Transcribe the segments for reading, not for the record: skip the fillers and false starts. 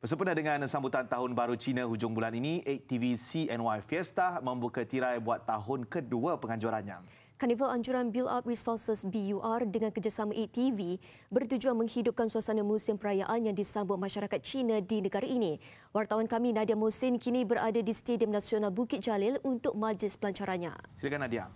Bersempena dengan sambutan Tahun Baru Cina hujung bulan ini, 8TV CNY Fiesta membuka tirai buat tahun kedua penganjurannya. Karnival Anjuran Build Up Resources BUR dengan kerjasama 8TV bertujuan menghidupkan suasana musim perayaan yang disambut masyarakat Cina di negara ini. Wartawan kami Nadia Mohsin kini berada di Stadium Nasional Bukit Jalil untuk majlis pelancarannya. Silakan Nadia.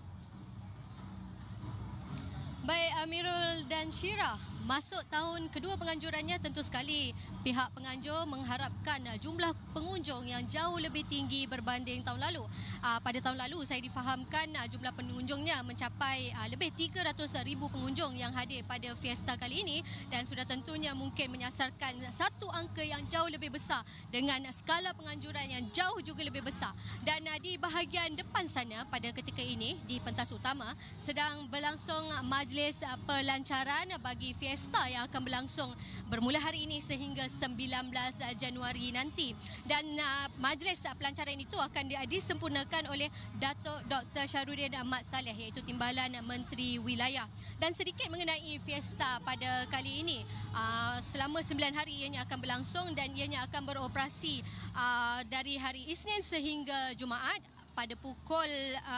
Baik Amirul dan Syirah, masuk tahun kedua penganjurannya, tentu sekali pihak penganjur mengharapkan jumlah pengunjung yang jauh lebih tinggi berbanding tahun lalu. Pada tahun lalu saya difahamkan jumlah pengunjungnya mencapai lebih 300,000 pengunjung yang hadir pada fiesta kali ini dan sudah tentunya mungkin menyasarkan satu angka yang jauh lebih besar dengan skala penganjuran yang jauh juga lebih besar. Dan di bahagian depan sana pada ketika ini di pentas utama sedang berlangsung majlis pelancaran bagi fiesta yang akan berlangsung bermula hari ini sehingga 19 Januari nanti. Dan majlis pelancaran itu akan disempurnakan oleh Datuk Dr. Syahrudin Mat Saleh iaitu Timbalan Menteri Wilayah. Dan sedikit mengenai fiesta pada kali ini. Selama 9 hari ianya akan berlangsung dan ianya akan beroperasi dari hari Isnin sehingga Jumaat pada pukul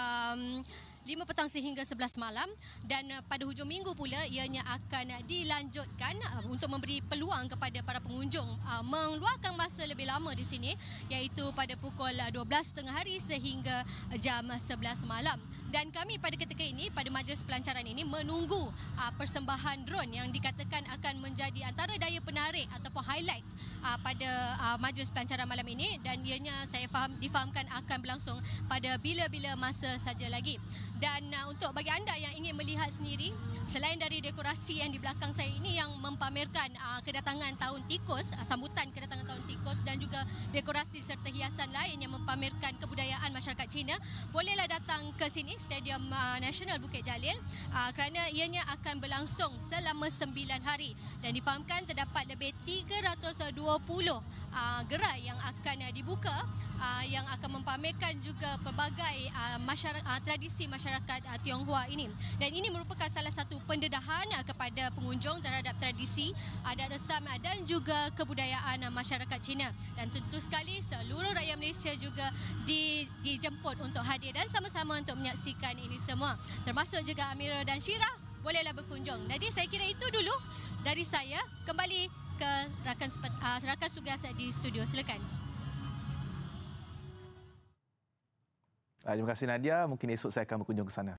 5 petang sehingga 11 malam dan pada hujung minggu pula ianya akan dilanjutkan untuk memberi peluang kepada para pengunjung meluangkan masa lebih lama di sini iaitu pada pukul 12 tengah hari sehingga jam 11 malam. Dan kami pada ketika ini, pada majlis pelancaran ini menunggu persembahan drone yang dikatakan akan menjadi antara daya penarik ataupun highlight pada majlis pelancaran malam ini dan ianya saya difahamkan akan berlangsung pada bila-bila masa saja lagi. Dan untuk bagi anda yang ingin melihat sendiri, selain dari dekorasi yang di belakang saya ini yang mempamerkan kedatangan tahun tikus, sambutan kedatangan tahun tikus dan juga dekorasi serta hiasan lain yang mempamerkan kebudayaan masyarakat Cina, bolehlah datang ke sini, Stadium Nasional Bukit Jalil kerana ianya akan berlangsung selama 9 hari dan difahamkan terdapat lebih 320 gerai yang akan dibuka yang akan mempamerkan juga pelbagai tradisi masyarakat Tionghoa ini. Dan ini merupakan salah satu pendedahan kepada pengunjung terhadap tradisi, adat resam dan juga kebudayaan masyarakat Cina. Dan tentu sekali seluruh rakyat Malaysia juga dijemput untuk hadir dan sama-sama untuk menyaksikan ini semua. Termasuk juga Amirul dan Syirah bolehlah berkunjung. Jadi saya kira itu dulu dari saya. Kembali ke rakan tugas di studio. Silakan. Terima kasih Nadia. Mungkin esok saya akan berkunjung ke sana.